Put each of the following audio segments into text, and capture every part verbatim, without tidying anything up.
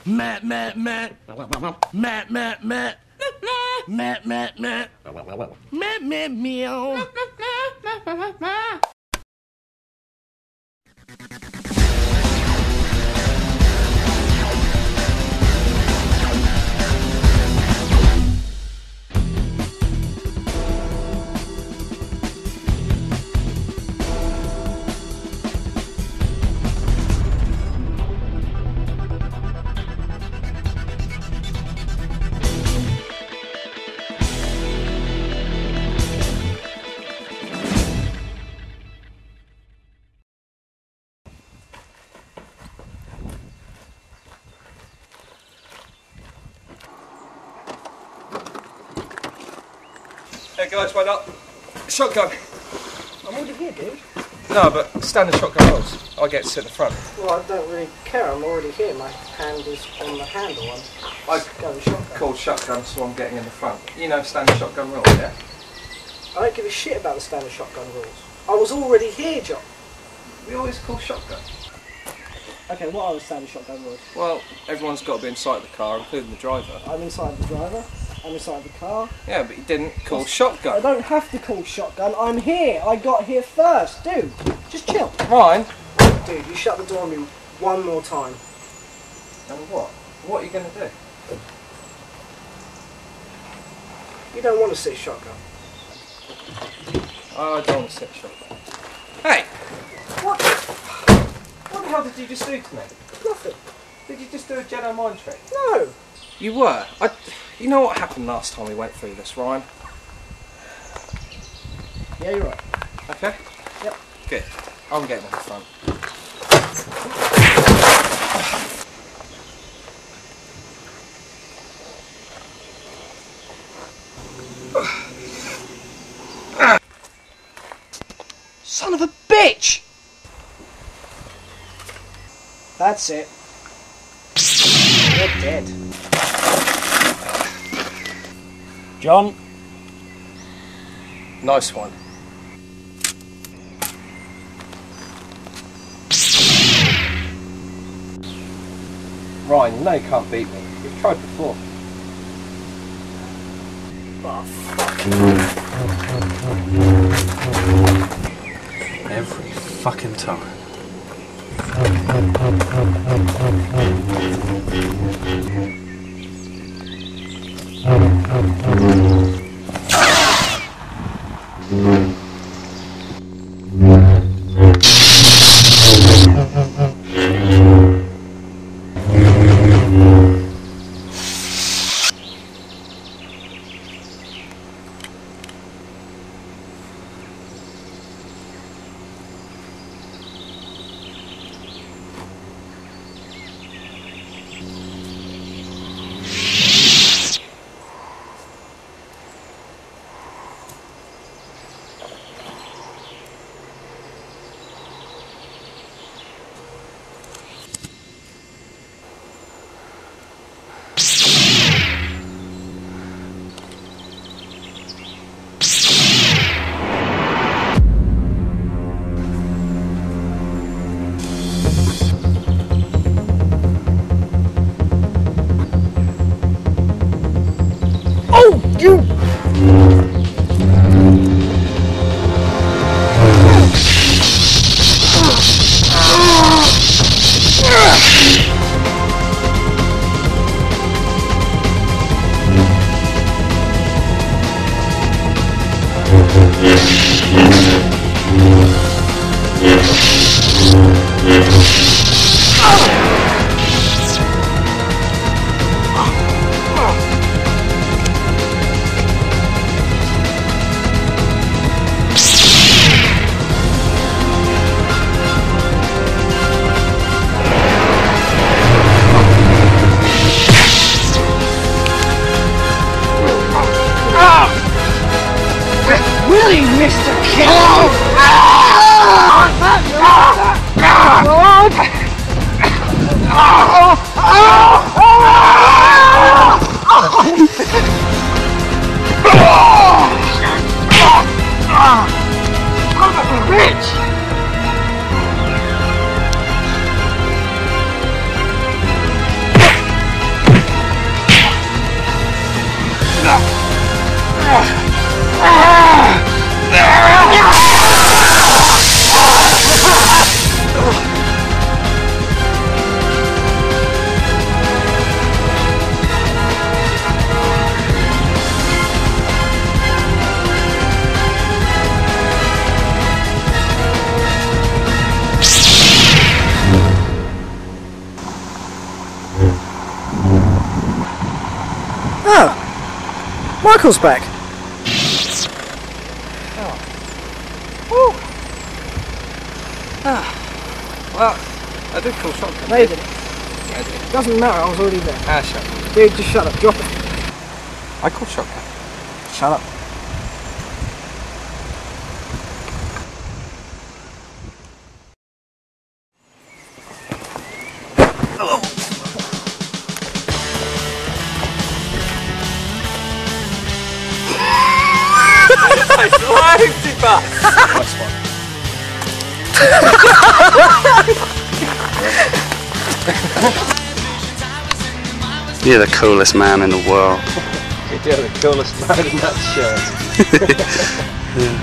Matt, Matt, Matt. Matt, Matt, Matt. Matt, Matt, Matt. Matt, Matt, meow. Hey guys, wait up. Shotgun. I'm already here, dude. No, but standard shotgun rolls. I get to sit in the front. Well, I don't really care. I'm already here. My hand is on the handle. I'm I going shotgun. called shotgun, so I'm getting in the front. You know standard shotgun rolls, yeah? I don't give a shit about the standard shotgun rules. I was already here, John. We always call shotgun. Okay, what are the standard shotgun rules? Well, everyone's got to be inside the car, including the driver. I'm inside the driver. I'm inside the car. Yeah, but you didn't call I shotgun. don't have to call shotgun. I'm here. I got here first. Dude, just chill. Ryan. Dude, you shut the door on me one more time. And what? What are you going to do? You don't want to sit shotgun. Oh, I don't want to sit shotgun. Hey! What? What the hell did you just do to me? Nothing. Did you just do a Jedi mind trick? No. You were. I, you know what happened last time we went through this, Ryan? Yeah, you're right. Okay? Yep. Good. I'm getting in the front. Son of a bitch! That's it. You're dead. John. Nice one. Ryan, you know you can't beat me. You've tried before. Oh, fuck. Every fucking time. You! Really, Mister Killer? Bitch! ankle's back. Oh. Woo. Ah. Well, I did call shotgun. No, you didn't. Yeah, I did. Doesn't matter, I was already there. Ah, shut up. Dude, just shut up, drop it. I called shotgun. Shut up. Nice one. You're the coolest man in the world. You're the coolest man in that shirt. Yeah.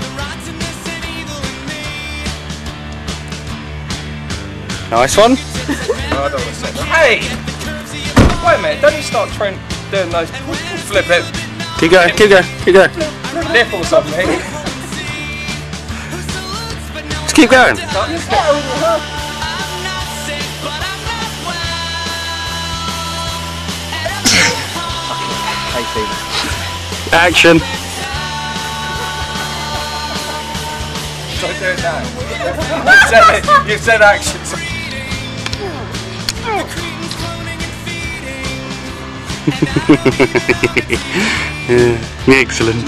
Nice one. Oh, I don't want to say that. Hey! Wait a minute, don't you start trying doing those flip it Keep going, keep going, keep going. nipples on me. Just keep going. Action. Don't do it now. You said it. You said action. Yeah, excellent.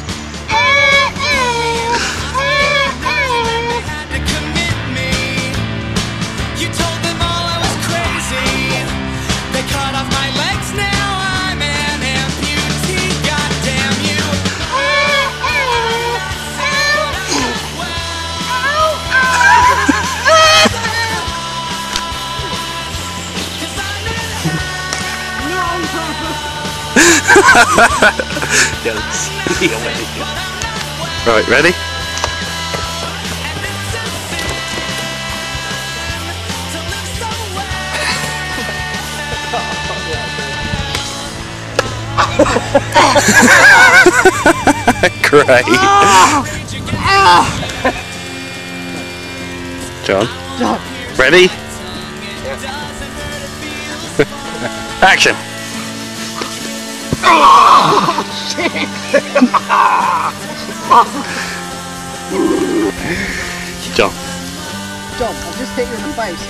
Right, ready? Great. John? John. Ready? Action. Oh, shit! John. John, I just hit you in the face.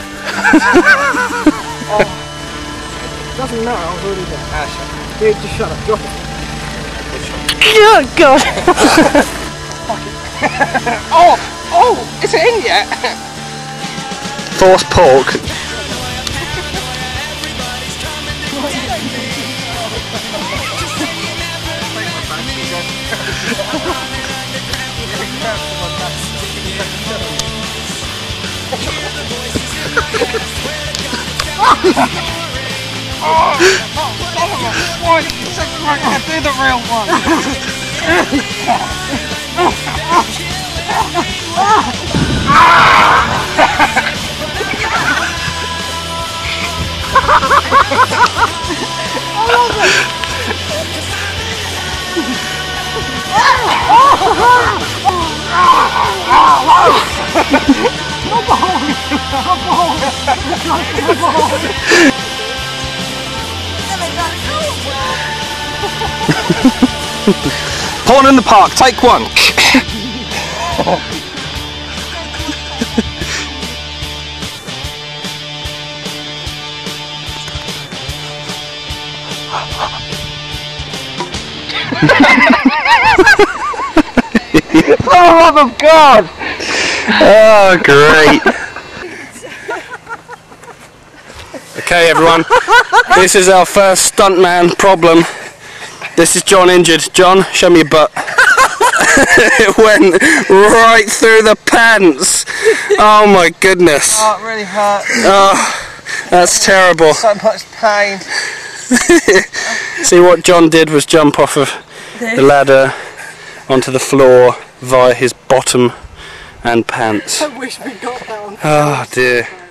Oh. Doesn't matter, I was already there. Ah, shut up. Dude, just shut up, drop it. Oh, God. Oh! Oh! Is it in yet? Force pork. Oh, son of a boy, you said you weren't going to do the real one. I love it. Porn in the park, take one. For the love of God! Oh, great. Okay, everyone. This is our first stuntman problem. This is John injured. John, show me your butt. It went right through the pants. Oh my goodness. Oh, it really hurt. Oh, that's terrible. So much pain. See, what John did was jump off of the ladder onto the floor via his bottom and pants. I wish we got that one. Oh dear.